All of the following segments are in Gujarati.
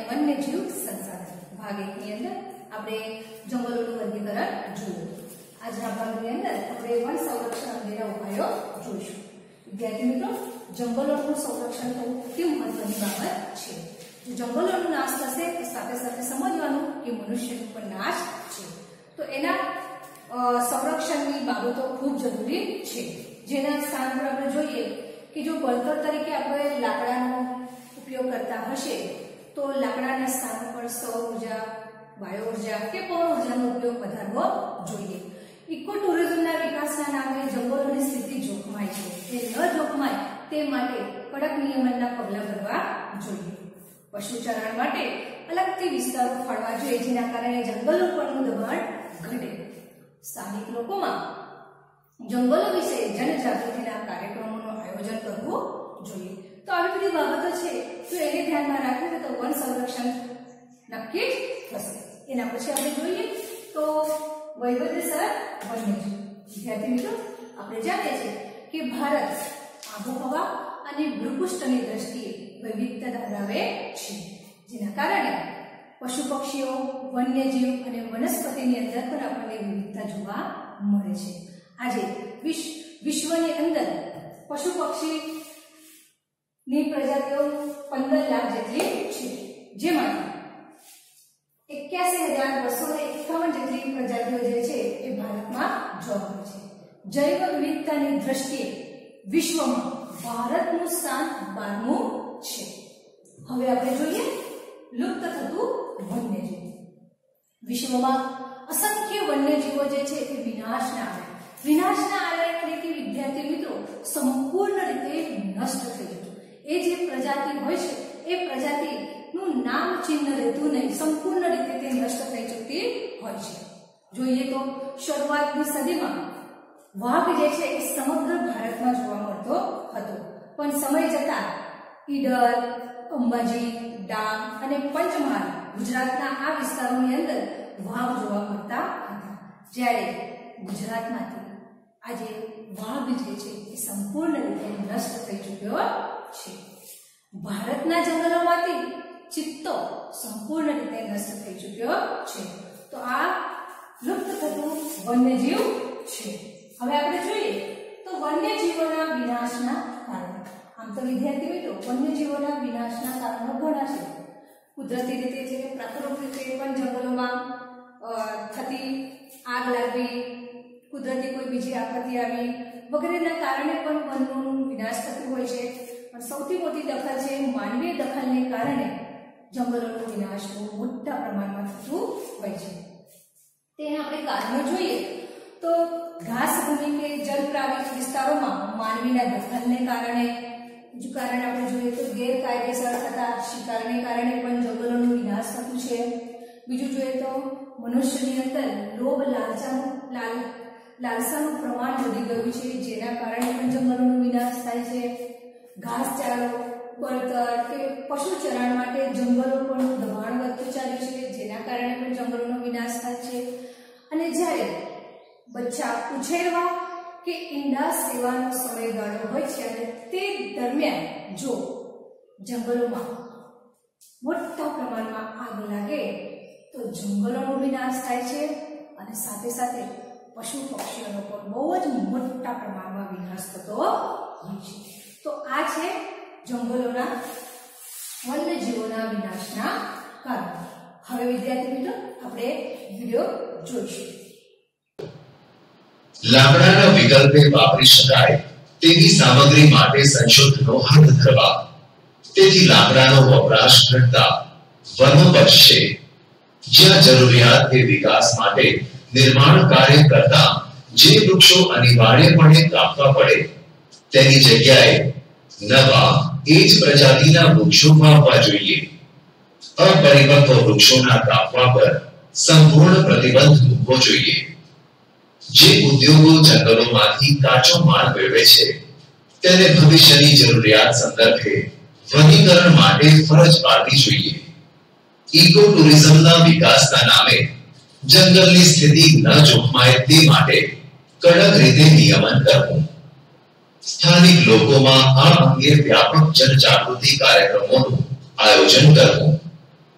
વન્યજીવ સંસાધન ભાગ 1 ની અંદર આપણે જંગલોનું વર્ગીકરણ જોયું. આજના ભાગની અંદર આપણે વન સંરક્ષણ અંગેના ઉપાયો જોઈશું. વિદ્યાર્થી મિત્રો, જંગલોનું સંરક્ષણ થવું કેમ મહત્વની બાબત છે. જો જંગલોનો નાશ થશે તો સાથે સાથે સમજવાનું કે મનુષ્યનો પણ નાશ છે. તો એના સંરક્ષણની બાબતો ખૂબ જરૂરી છે. જેના સ્થાન પર આપણે જોઈએ કે જો બળતણ તરીકે આપણે લાકડાનો ઉપયોગ કરતા હશે તો લાકડાના સ્થાન પર સૌર ઉર્જા, વાયુ ઉર્જા કે પવન ઉર્જાનો ઉપયોગ વધારવો જોઈએ. ઇકો ટુરિઝમના વિકાસના નામે જંગલોની સ્થિતિ જોખમાય છે. તે ન જોખમાય તે માટે કડક નિયમનના પગલાં ભરવા જોઈએ. પશુ ચરાણ માટે અલગથી વિસ્તારો ફાળવા જોઈએ, જેના કારણે જંગલો પરનું દબાણ ઘટે. સ્થાનિક લોકોમાં જંગલો વિશે જનજાગૃતિના કાર્યક્રમોનું આયોજન કરવું જોઈએ. તો આવી બધી બાબતો છે, તો એને ધ્યાનમાં રાખીને તો વન સંરક્ષણ નક્કી જ થશે. એના પછી આપણે જોઈએ તો વૈવિધ્યસર વન્યજીવ. વિદ્યાર્થી મિત્રો, આપણે જાણીએ છીએ કે ભારત આબોહવા અને ભૂપૃષ્ઠની દ્રષ્ટિએ વૈવિધ્યતા ધરાવે છે, જેના કારણે પશુ પક્ષીઓ, વન્યજીવ અને વનસ્પતિની અંદર પણ આપણને વિવિધતા જોવા મળે છે. આજે વિશ્વની અંદર પશુ પક્ષીની પ્રજાતિઓ 15 લાખ જેટલી છે, જેમાંથી 81,251 જેટલી પ્રજાતિઓ જે છે એ ભારતમાં જોવા મળે છે. જૈવ વિવિધતાની દ્રષ્ટિએ વિશ્વમાં ભારતનું સ્થાન 12મું છે. હવે આપણે જોઈએ લુપ્ત થતું વન્યજીવ. વિશ્વમાં અસંખ્ય વન્યજીવો જે છે એ વિનાશના આરે એટલે કે વિદ્યાર્થી મિત્રો સંપૂર્ણ રીતે નષ્ટ થઈ જતું. એ જે પ્રજાતિ હોય છે એ પ્રજાતિનું નામ ચિહ્ન રહેતું નહીં, સંપૂર્ણ રીતે તે નષ્ટ થઈ જતી હોય છે. જોઈએ તો શરૂઆતની સદીમાં વાઘ જે છે એ સમગ્ર ભારતમાં જોવા મળતો હતો, પણ સમય જતા ઈડર, અંબાજી, ડાંગ અને પંચમહાલ ગુજરાતના આ વિસ્તારોની અંદર વાઘ જોવા મળતા હતા. જ્યારે ગુજરાતમાંથી આજે વાઘ જે છે એ સંપૂર્ણ રીતે નષ્ટ થઈ ચૂક્યો છે. ભારતના જંગલોમાંથી ચિત્તો સંપૂર્ણ રીતે નષ્ટ થઈ ચૂક્યો છે. તો આ લુપ્ત થતું વન્યજીવ છે. હવે આપણે જોઈએ તો વન્યજીવોના વિનાશના કારણો. આમ તો વિદ્યાર્થી મિત્રો, વન્યજીવોના વિનાશના કારણો ઘણા છે. કુદરતી રીતે છે, પ્રાકૃતિક રીતે પણ જંગલોમાં થતી આગ લાગવી, કુદરતી કોઈ બીજી આપત્તિ આવી વગેરેના કારણે પણ વનનું વિનાશ થતું હોય છે. પણ સૌથી મોટી દખલ છે માનવીય દખલને કારણે જંગલોનો વિનાશ બહુ મોટા પ્રમાણમાં થતું હોય છે. તેના આપણે કારણો જોઈએ તો ઘાસભૂમિ કે જલપ્રાવિત વિસ્તારોમાં માનવીના દખલને કારણે, બીજું કારણ આપણે જોઈએ તો ગેરકાયદેસર થતા શિકારને કારણે પણ જંગલોનો વિનાશ થતું છે. બીજું જોઈએ તો મનુષ્યની અંદર લોભ લાલસાનું પ્રમાણ વધી ગયું છે, જેના કારણે પણ જંગલોનો વિનાશ થાય છે. ઘાસચારો, બળતણ કે પશુ ચરાણ માટે જંગલો પરનું દબાણ વધતું ચાલ્યું છે, જેના કારણે પણ જંગલોનો વિનાશ થાય છે. અને જ્યારે બચ્ચા ઉછેરવા કે ઈંડા સેવાનો સમયગાળો હોય છે અને તે દરમિયાન જો જંગલોમાં મોટા પ્રમાણમાં આગ લાગે તો જંગલોનો વિનાશ થાય છે અને સાથે સાથે પશુ પક્ષીઓનો પણ બહુ જ મોટા પ્રમાણમાં વિનાશ થતો હોય છે. તો આ છે જંગલોના વન્યજીવોના વિનાશના કારણો. હવે વિદ્યાર્થી મિત્રો, આપણે વિડિયો જોઈશું. લાકડાના વિકલ્પે વાપરી શકાય તેવી સામગ્રી માટે સંશોધનો હાથ ધરવા. તેથી લાકડાનો વપરાશ ઘટતા વનો બચશે. જ્યાં જરૂરિયાત કે વિકાસ માટે નિર્માણ કાર્ય કરતા જે વૃક્ષો અનિવાર્યપણે કાપવા પડે તેની જગ્યાએ નવા એ જ પ્રજાતિના વૃક્ષો વાવવા જોઈએ. અપરિપક્વ વૃક્ષોના કાપવા પર સંપૂર્ણ પ્રતિબંધ મૂકવો જોઈએ. જે ઉદ્યોગો જંગલોમાંથી કાચો માલ મેળવે છે તેને ભવિષ્યની જરૂરિયાત સંદર્ભે વનીકરણ માટે ફરજ પાડવી જોઈએ. ઇકો ટુરિઝમના વિકાસના નામે જંગલની સ્થિતિ ન જોખમાય તે માટે કડક રીતે નિયમન કરવું. સ્થાનિક લોકોમાં આ અંગે વ્યાપક જનજાગૃતિ કાર્યક્રમોનું આયોજન કરવું.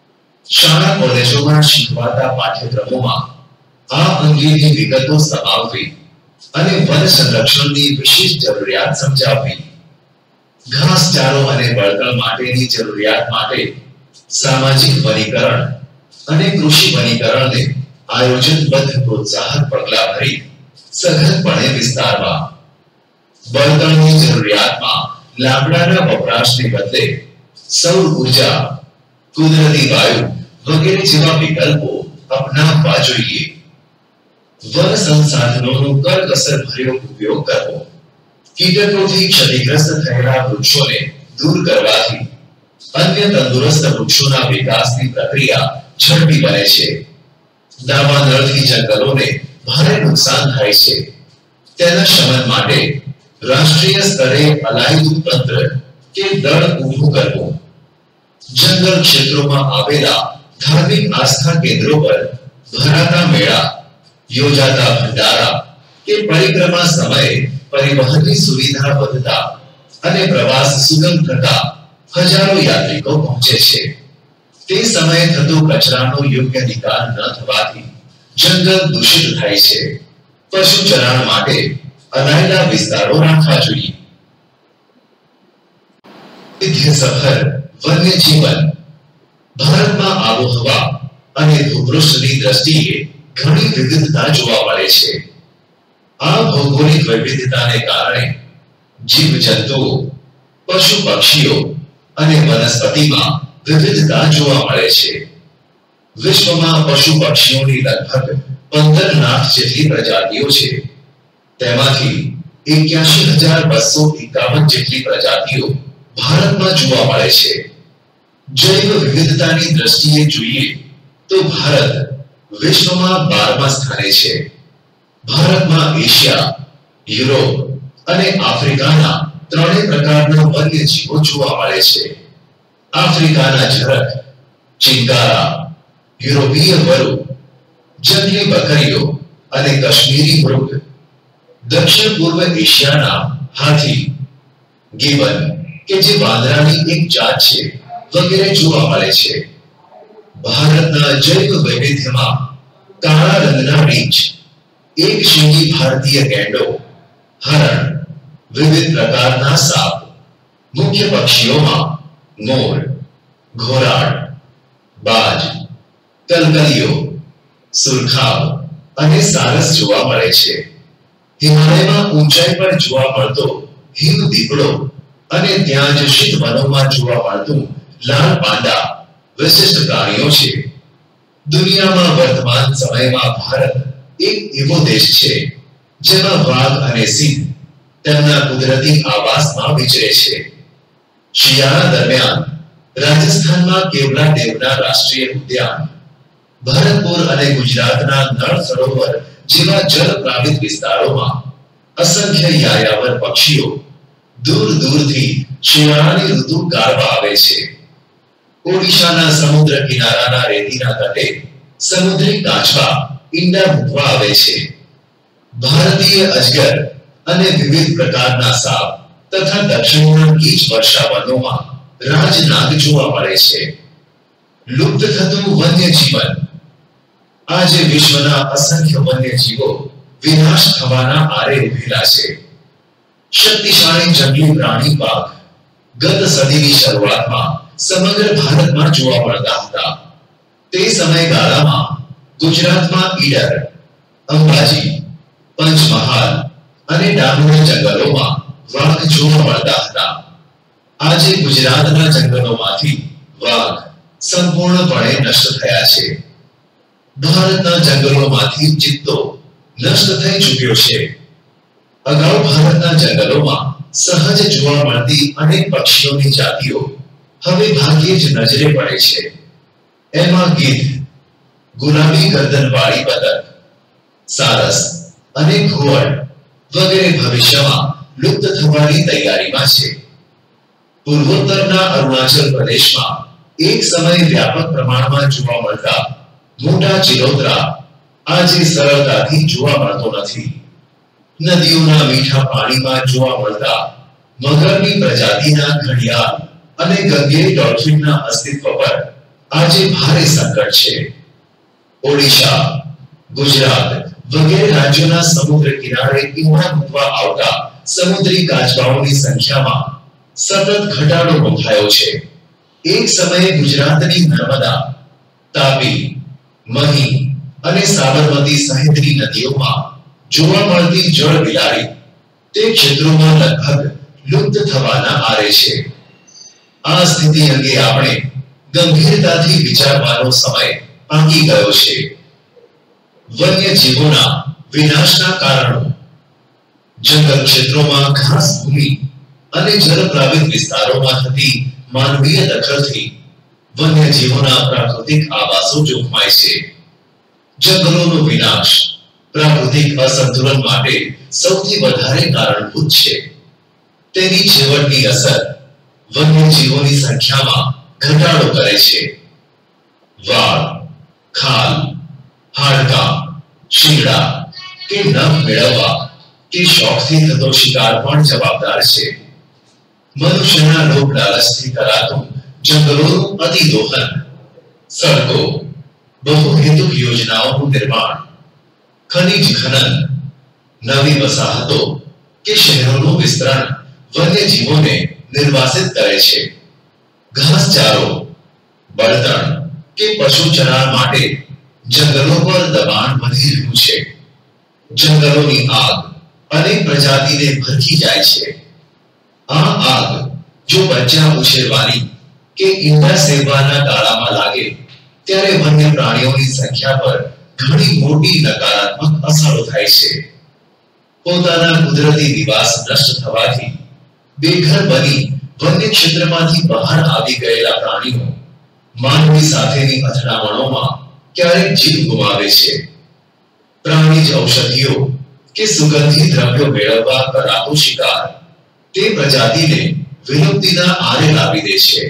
શાળા કોલેજોમાં શીખવાતા પાઠ્યક્રમોમાં આ અંગેની વિગતો સમાવવી અને વન સંરક્ષણની વિશેષ જરૂરિયાત સમજાવવી, ઘાસચારો અને બળતણ માટેની જરૂરિયાત માટે સામાજિક વનીકરણ અને કૃષિ વનીકરણને આયોજનબદ્ધ પ્રોત્સાહક પગલાં ભરી સઘનપણે વિસ્તારવા, બળતણની જરૂરિયાતમાં લાકડાના વપરાશને બદલે સૌર ઉર્જા, કુદરતી વાયુ વગેરે જેવા વિકલ્પો અપનાવવા જોઈએ, વન સંસાધનોનો કરકસરભર્યો ઉપયોગ કરવો, કીટકોથી ક્ષતિગ્રસ્ત થયેલા વૃક્ષોને દૂર કરવાથી અન્ય તંદુરસ્ત વૃક્ષોના વિકાસની પ્રક્રિયા ઝડપી બને છે, દાવાનળથી જંગલોને ભારે નુકસાન થાય છે, તેના શમન માટે રાષ્ટ્રીય સ્તરે અલાયદું તંત્ર કે દળ ઊભું કરવું, જંગલ ક્ષેત્રોમાં આવેલા ધાર્મિક આસ્થા કેન્દ્રો પર ભરાતા મેળા, યોજાતા ભંડારા કે પરિક્રમા સમયે પરિવહનની સુવિધા વધતા અને પ્રવાસ સુગમ થતા હજારો યાત્રિકો પહોંચે છે, તે સમયે થતો કચરાનો યોગ્ય નિકાલ ન થવાથી જંગલ દૂષિત થાય છે, પશુ ચરાણ માટે અલાયદા વિસ્તારો રાખવા જોઈએ. વૈવિધ્યસભર વન્ય જીવન. ભારતમાં આબોહવા અને ભૂપૃષ્ઠની દ્રષ્ટિએ ઘણી વિવિધતા જોવા મળે છે. આ ભૌગોલિક વૈવિધ્યતાને કારણે જીવજંતુઓ, પશુ પક્ષીઓ અને વનસ્પતિમાં વિવિધતા જોવા મળે છે. વિશ્વમાં પશુ પક્ષીઓની લગભગ 15 લાખ જેટલી પ્રજાતિઓ છે. તેમાંથી 81,251 જેટલી પ્રજાતિઓ ભારતમાં જોવા મળે છે. જૈવ વિવિધતાની દ્રષ્ટિએ જોઈએ તો ભારત વિશ્વમાં 12મા સ્થાને છે. ભારતમાં એશિયા, યુરોપ અને આફ્રિકાના ત્રણેય પ્રકારના વન્ય જીવો જોવા મળે છે. આફ્રિકાના ઝરખ, ચિંકારા, યુરોપીય વરુ, જંગલી બકરીઓ અને કાશ્મીરી મૃગ, દક્ષિણ પૂર્વ એશિયાના હાથી, ગિબન કે જે વાંદરાની એક જાત છે વગેરે જોવા મળે છે. ભારતના જૈવ વૈવિધ્યમાં કાળા રંગના રીંછ, એક શીંગી ભારતીય ગેંડો, હરણ, વિવિધ પ્રકારના સાપ, મુખ્ય પક્ષીઓમાં મોર, ઘોરાડ, બાજ, કલકલિયો, સુરખાબ અને સારસ જોવા મળે છે. હિમાલયમાં ઊંચાઈ પર જોવા મળતો હિમ દીપડો અને ત્યાં જ શીત વનોમાં જોવા મળતું લાલ પાંડા વિશિષ્ટ પ્રાણીઓ છે. દુનિયામાં વર્તમાન સમયમાં ભારત એક એવો દેશ છે જેમાં વાઘ અને સિંહ તેમના કુદરતી આવાસમાં વિચરે છે. શિયાળા દરમિયાન રાજસ્થાનમાં કેવલા દેવના રાષ્ટ્રીય ઉદ્યાન, ભરતપુર અને ગુજરાતના નળ સરોવર જેવા જળ પ્લાવિત વિસ્તારોમાં અસંખ્ય યાયાવર પક્ષીઓ દૂર દૂરથી શિયાળાની ઋતુ ગાળવા આવે છે. ઓડિશાના સમુદ્ર કિનારાના રેતીના તટે સમુદ્રી કાચબા ઈંડા મૂકવા આવે છે. ભારતીય અજગર અને વિવિધ પ્રકારના સાપ તથા દક્ષિણના ગીચ વર્ષાવનોમાં રાજનાગ જોવા મળે છે. લુપ્ત થતું વન્ય જીવન. આજે વિશ્વના અસંખ્ય વન્ય જીવો વિનાશ થવાના આરે ઉભેલા છે. શક્તિશાળી જંગલી પ્રાણી વાઘ ગત સદીની શરૂઆતમાં સમગ્ર ભારતમાં જોવા મળતા હતા. તે સમયગાળામાં ગુજરાતમાં ઈડર, અંબાજી, પંચમહાલ અને ડાંગના જંગલોમાં વાઘ જોવા મળતા હતા. આજે ગુજરાતના જંગલોમાંથી વાઘ સંપૂર્ણપણે નષ્ટ થયા છે. ભારતના જંગલોમાંથી ચિત્તો નષ્ટ થઈ ચૂક્યો છે. અગાઉ ભારતના જંગલોમાં સહજ જોવા મળતી અનેક પક્ષીઓની જાતિઓ હવે ભાગ્યે જ નજરે પડે છે. એમાં ગીધ, ગુલાબી ગરદનવાળી બતક, સારસ અને ઘુવડ વગેરે ભવિષ્યમાં લુપ્ત થવાની તૈયારીમાં છે. પૂર્વોત્તરના અરુણાચલ પ્રદેશમાં એક સમયે વ્યાપક પ્રમાણમાં જોવા મળતા મોટા ચિલોતરા આજે સરળતાથી જોવા મળતો નથી. નદીઓના મીઠા પાણીમાં જોવા મળતા મગરની પ્રજાતિના ઘડિયાળ અને ગંગેય ડોલ્ફિનના અસ્તિત્વ પર આજે ભારે સંકટ છે. ઓડિશા, ગુજરાત વગેરે રાજ્યોના સમુદ્ર કિનારે ઈંધણ મૂકવા આવતા સમુદ્રી કાચબાઓની સંખ્યામાં સતત ઘટાડો નોંધાયો છે. એક સમયે ગુજરાતની નર્મદા, તાપી, મહી અને સાબરમતી સહિતની નદીઓમાં જોવા મળતી જળ બિલાડી તે ક્ષેત્રોમાં લગભગ લુપ્ત થવાના આરે છે. આ સ્થિતિ અંગે આપણે ગંભીરતાથી વિચારવાનો સમય પાકી ગયો છે. વન્યજીવોના વિનાશના કારણો. જંગલ ક્ષેત્રોમાં ઘાસ ભૂમિ અને જળપ્લાવિત વિસ્તારોમાં થતી માનવીય દખલથી વન્યજીવોના પ્રાકૃતિક આવાસો જોખમાય છે. જંગલોનો વિનાશ પ્રાકૃતિક અસંતુલન માટે સૌથી વધારે કારણભૂત છે. તેની છેવટની અસર વન્યજીવોની સંખ્યામાં ઘટાડો કરે છે. વાળ, ખાલ, હાડકાં, શીંગડા કે નખ મેળવવા કે શોખથી થતો શિકાર પણ જવાબદાર છે. મનુષ્યના લોભ લાલચથી કરાતું જંગલોનું અતિદોહન, સડકો, બહુહેતુક યોજનાઓનું નિર્માણ, ખનિજ ખનન, નવી વસાહતો કે શહેરોનું વિસ્તરણ વન્યજીવોને નિર્વાસિત કરે છે. ઘાસચારો, બળતણ કે પશુ ચરાણ માટે જંગલો પર દબાણ વધી રહ્યું છે. જંગલોની આગ અનેક પ્રજાતિને ભરખી જાય છે. આ આગ જો બચ્ચા ઉછેરવાની કે ઈંડા સેવવાના ગાળામાં લાગે ત્યારે વન્ય પ્રાણીઓની સંખ્યા પર ઘણી મોટી નકારાત્મક અસરો થાય છે. પોતાના કુદરતી નિવાસ નષ્ટ થવાથી બેઘર બની વન્ય ક્ષેત્રમાંથી બહાર આવી ગયેલા પ્રાણીઓ માનવી સાથેની અથડામણોમાં ક્યારેક જીવ ગુમાવે છે. પ્રાણીજ ઔષધિઓ કે સુગંધી દ્રવ્યો મેળવવા કરાતો શિકાર તે પ્રજાતિને વિલુપ્તિના આરે લાવી દે છે.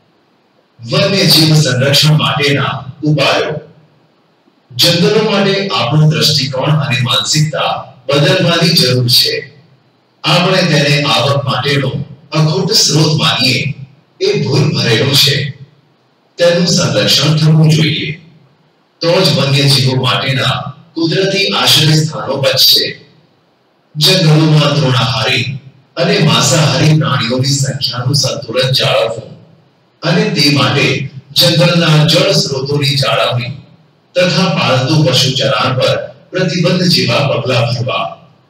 વન્યજીવ સંરક્ષણ માટેના ઉપાયો. જંગલો માટે આપણો દ્રષ્ટિકોણ અને માનસિકતા બદલવાની જરૂર છે. આપણે તેને આવક માટેનો અખૂટ સ્ત્રોત માનીએ એ ભૂલ ભરેલું છે. તેનું સંરક્ષણ થવું જોઈએ. તો જ વન્યજીવો માટેના કુદરતી આશ્રય સ્થાનો બચશે. જંગલોમાં તૃણાહારી અને માંસાહારી પ્રાણીઓની સંખ્યાનું સંતુલન જાળવવું અને તે માટે જંગલના જળ સ્ત્રોતોની જાળવણી તથા પાળતુ પશુ ચરાણ પર પ્રતિબંધ જેવા પગલાં ભરવા.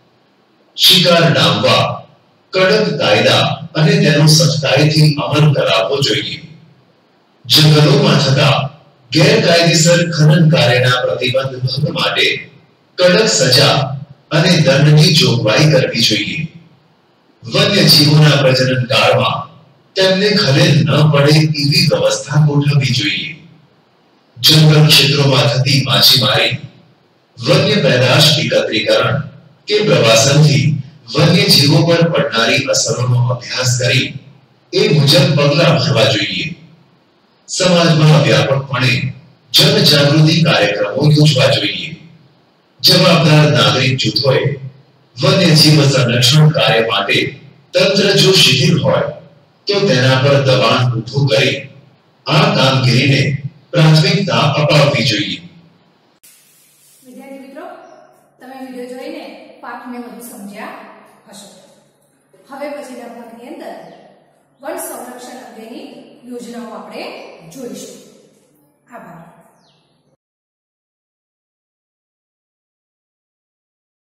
શિકાર ડામવા કડક કાયદા અને તેનો સખ્તાઈથી અમલ કરાવવો જોઈએ. જંગલોમાં થતા ગેરકાયદેસર ખનન કાર્યના પ્રતિબંધ ભંગ માટે કડક સજા અને દંડની જોગવાઈ કરવી જોઈએ. વન્યજીવોના પ્રજનન કાળમાં તેમને ખલેલ ન પડે એવી વ્યવસ્થા ગોઠવવી જોઈએ. જંગલ ક્ષેત્રોમાં થતી માછીમારી, વન્ય પેદાશ એકત્રીકરણ કે પ્રવાસનથી વન્યજીવો પર પડનારી અસરોનો અભ્યાસ કરી એ મુજબ પગલાં ભરવા જોઈએ. સમાજમાં વ્યાપકપણે જનજાગૃતિ કાર્યક્રમો યોજવા જોઈએ. જવાબદાર નાગરિક જૂથોએ વન્યજીવ સંરક્ષણ કાર્ય માટે તંત્ર જો શિથિલ હોય તો તેના પર દબાણ ઊભું કરી આ કામગીરીને પ્રાથમિકતા અપાવવી જોઈએ. વિદ્યાર્થી મિત્રો, તમે વિડિયો જોઈને પાઠને વધુ સમજ્યા હશો. હવે પછીના ભાગની અંદર વન સંરક્ષણ અંગેની યોજનાઓ આપણે જોઈશું.